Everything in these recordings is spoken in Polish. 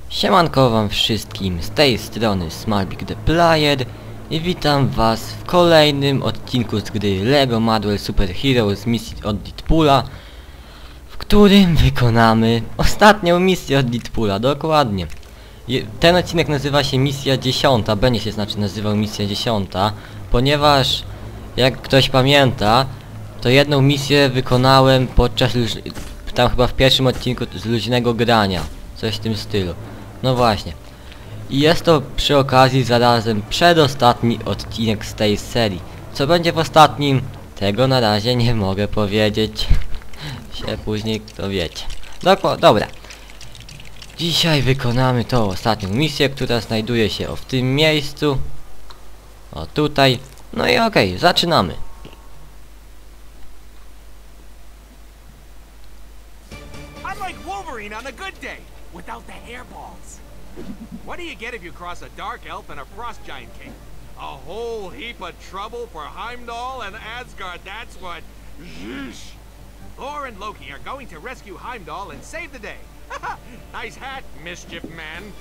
Siemanko wam wszystkim, z tej strony Smallbig the Player i witam was w kolejnym odcinku z gry LEGO Marvel Super Heroes misji od Deadpoola, w którym wykonamy ostatnią misję od Deadpoola, dokładnie. Ten odcinek nazywa się misja 10, będzie się nazywał misja 10, ponieważ jak ktoś pamięta, to jedną misję wykonałem podczas tam chyba w pierwszym odcinku z luźnego grania, coś w tym stylu. No właśnie. I jest to przy okazji zarazem przedostatni odcinek z tej serii. Co będzie w ostatnim? Tego na razie nie mogę powiedzieć. Się później kto wiecie. Dobra. Dzisiaj wykonamy tą ostatnią misję, która znajduje się w tym miejscu. O tutaj. No i okej, zaczynamy. I'm like Wolverine on a good day, without the hairballs. What do you get if you cross a dark elf and a frost giant king? A whole heap of trouble for Heimdall and Asgard, that's what. Zhoosh. Thor and Loki are going to rescue Heimdall and save the day. Nice hat, Mischief Man.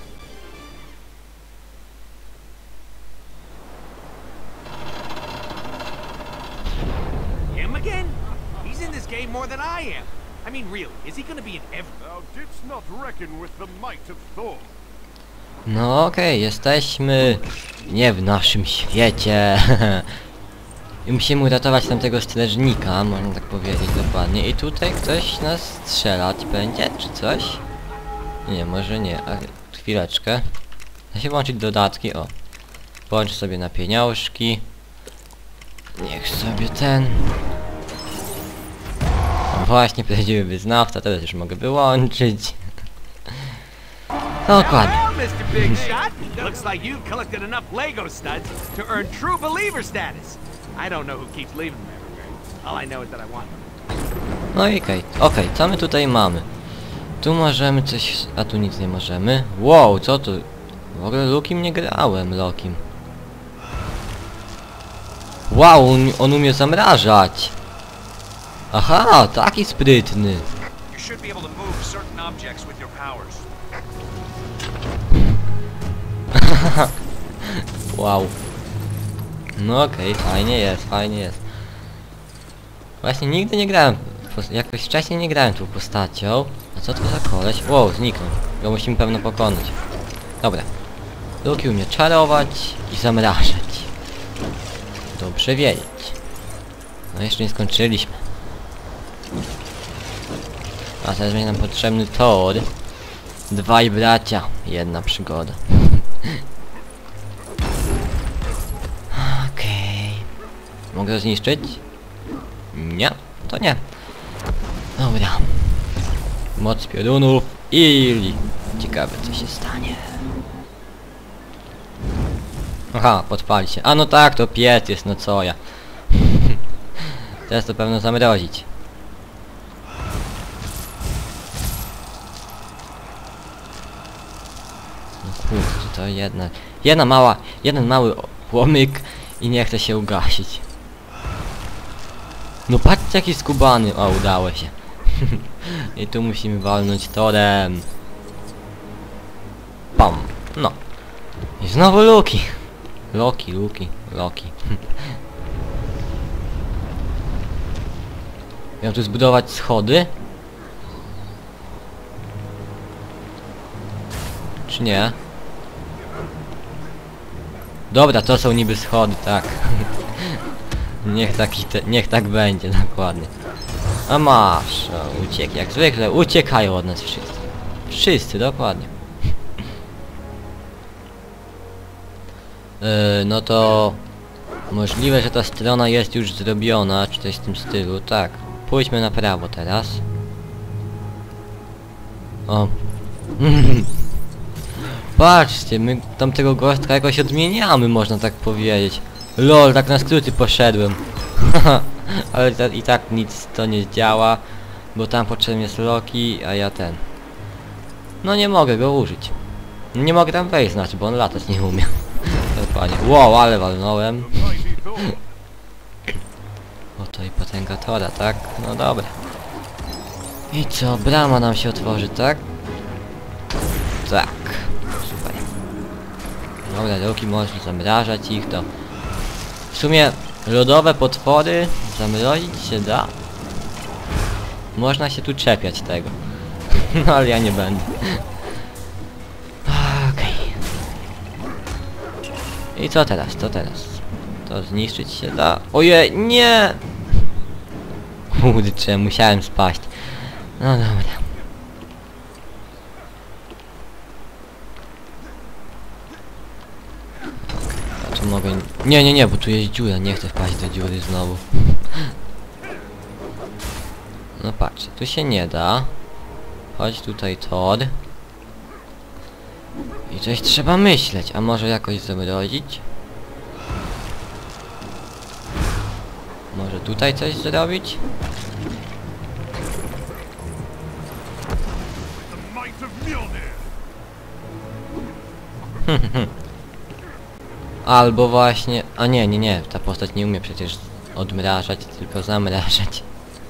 Him again? He's in this game more than I am. I mean, really, is he gonna be in every... Thou didst not reckon with the might of Thor. No okej, jesteśmy nie w naszym świecie. I musimy uratować tamtego strażnika, można tak powiedzieć dokładnie. I tutaj ktoś nas strzelać będzie, czy coś? Nie, może nie. A, chwileczkę. Da się włączyć dodatki, o. Włącz sobie na pieniążki. Niech sobie ten... O, właśnie, prawdziwy wyznawca, teraz już mogę wyłączyć. Dokładnie. Well, Mr. Big Shot, looks like you've collected enough Lego studs to earn true believer status. I don't know who keeps leaving them. All I know is that I want them. No i okej, co my tutaj mamy? Tu możemy coś... a tu nic nie możemy. Wow, co tu? W ogóle Lokim nie grałem, Lokim. Wow, on umie zamrażać. Aha, taki sprytny. You should be able to move certain objects with your powers. Wow. No okej, fajnie jest. Właśnie nigdy nie grałem, jakoś wcześniej nie grałem tą postacią. A co to za koleś? Wow, zniknął. Go musimy pewno pokonać. Dobra. Loki umie czarować i zamrażać. Dobrze wiedzieć. No jeszcze nie skończyliśmy. A teraz będzie nam potrzebny Thor. Dwaj bracia, jedna przygoda. Okej. Mogę to zniszczyć? Nie, to nie. Dobra. Moc piorunów i... ciekawe co się stanie. Aha, podpali się. A no tak, to piec jest, no co ja. Teraz to pewno zamrozić. No kurde, to jeden mały płomyk i nie chce się ugasić. No patrzcie jaki skubany. O, udało się. I tu musimy walnąć torem. Pam. No. I znowu Loki. Loki. Miałem tu zbudować schody? Czy nie? Dobra, to są niby schody, tak. Niech tak będzie, dokładnie. A masz, uciekł, jak zwykle, uciekają od nas wszyscy. Wszyscy, dokładnie. No to... możliwe, że ta strona jest już zrobiona, czy coś w tym stylu, tak. Pójdźmy na prawo teraz. O. Patrzcie, my tamtego gościa jakoś odmieniamy, można tak powiedzieć. LOL, tak na skróty poszedłem. Ale i tak nic to nie działa, bo tam potrzebny jest Loki, a ja ten. No nie mogę go użyć. Nie mogę tam wejść, znaczy, bo on latać nie umie. Dokładnie. Wow, ale walnąłem. Oto i potęga Thora, tak? No dobra. I co, brama nam się otworzy, tak? Tak. Super. Dobra, dopóki można zamrażać ich, to... W sumie lodowe potwory zamrozić się da. Można się tu czepiać tego. No ale ja nie będę. Okej. I co teraz? Co teraz? To zniszczyć się da. Ojej, nie! Kurczę, musiałem spaść. No dobra. A czy mogę... Nie, bo tu jest dziura, nie chcę wpaść do dziury znowu. No patrzcie, tu się nie da. Chodź tutaj tor. I coś trzeba myśleć, a może jakoś zamrozić? Może tutaj coś zrobić? The might of Mjolnir. Albo właśnie... A nie, ta postać nie umie przecież odmrażać, tylko zamrażać.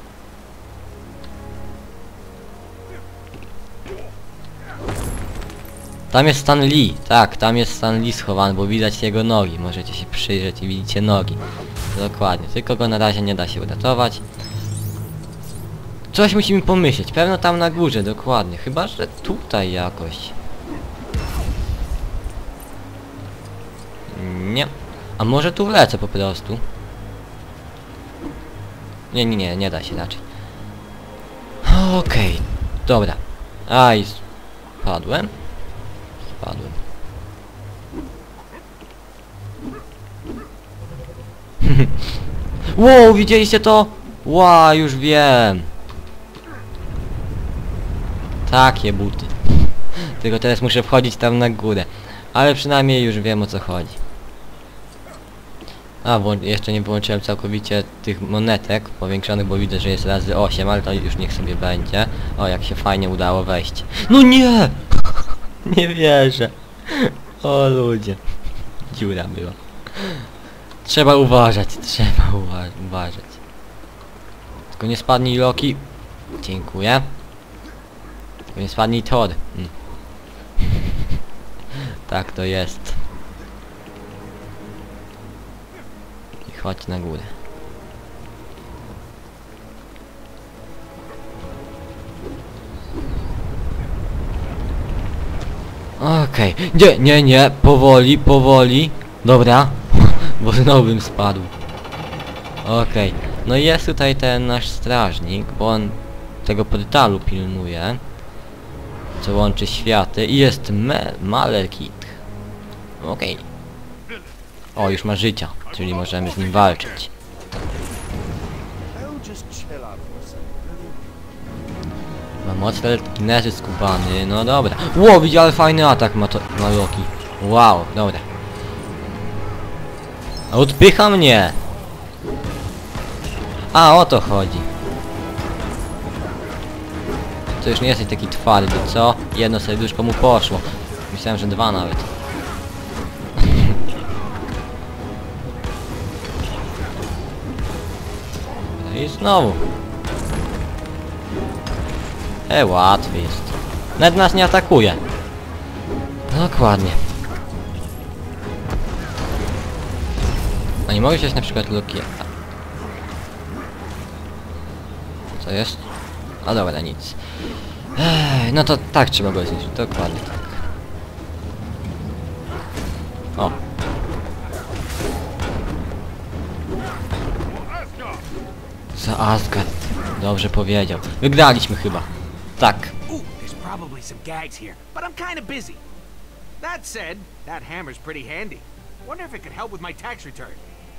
Tam jest Stan Lee, tak, tam jest Stan Lee schowany, bo widać jego nogi. Możecie się przyjrzeć i widzicie nogi. Dokładnie, tylko go na razie nie da się uratować. Coś musimy pomyśleć, pewno tam na górze, dokładnie. Chyba, że tutaj jakoś. Nie. A może tu wlecę po prostu? Nie da się raczej. Okej, dobra. Aj, spadłem. Spadłem. Wow, widzieliście to? Wow, już wiem. Takie buty. Tylko teraz muszę wchodzić tam na górę. Ale przynajmniej już wiem, o co chodzi. A, jeszcze nie wyłączyłem całkowicie tych monetek powiększonych, bo widzę, że jest razy 8, ale to już niech sobie będzie. O, jak się fajnie udało wejść. No nie! Nie wierzę. O ludzie. Dziura była. Trzeba uważać, uważać. Tylko nie spadnij Loki. Dziękuję. Tylko nie spadnij Thor. Tak to jest. I chodź na górę. Okej. Nie, powoli. Dobra. Bo znowu bym spadł. Okej. No i jest tutaj ten nasz strażnik, bo on tego portalu pilnuje. Co łączy światy. I jest Malekith. Okej. O, już ma życia, czyli możemy z nim walczyć. Ma moc telekinezy skubany, no dobra. Ło, widzi, ale fajny atak ma Loki. Wow, dobra. A odpycha mnie! A, o to chodzi. To już nie jesteś taki twardy, co? Jedno serduszko mu poszło. Myślałem, że 2 nawet. I znowu. Łatwiej jest. Nawet nas nie atakuje. Dokładnie. A nie mogę wziąć na przykład Lokiego. Co jest? A dobra, nic. No to tak trzeba go zniszczyć, dokładnie tak. O. Za Asgard. Dobrze powiedział. Wygraliśmy chyba. Tak. Ooh, there's probably some gags here, but I'm kind of busy. That said, that hammer's pretty handy. Wonder if it could help with my tax return.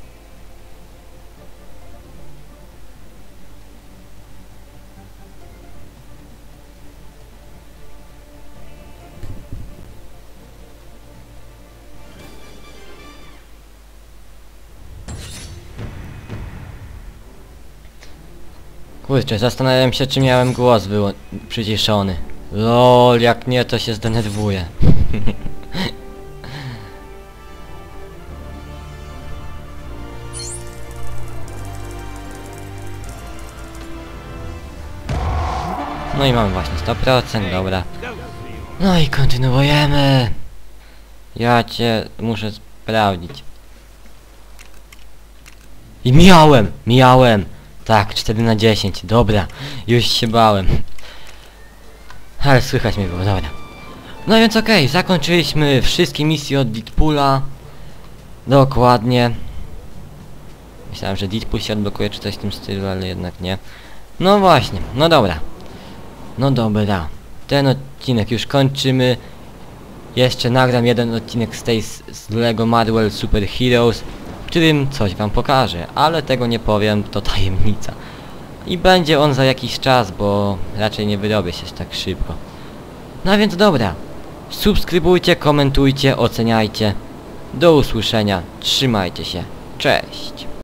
Kurczę, zastanawiam się, czy miałem głos przyciszony. Lol, jak nie, to się zdenerwuję. No i mamy właśnie 100%, dobra. No i kontynuujemy. Ja cię muszę sprawdzić. I miałem! Tak, 4 na 10, dobra. Już się bałem. Ale słychać mnie było, dobra. No więc okej, zakończyliśmy wszystkie misje od Deadpoola. Dokładnie. Myślałem, że Deadpool się odblokuje czy coś w tym stylu, ale jednak nie. No właśnie, no dobra. No dobra. Ten odcinek już kończymy. Jeszcze nagram jeden odcinek z LEGO Marvel Super Heroes, w którym coś wam pokażę, ale tego nie powiem, to tajemnica. I będzie on za jakiś czas, bo raczej nie wyrobię się tak szybko. No więc dobra. Subskrybujcie, komentujcie, oceniajcie. Do usłyszenia. Trzymajcie się. Cześć.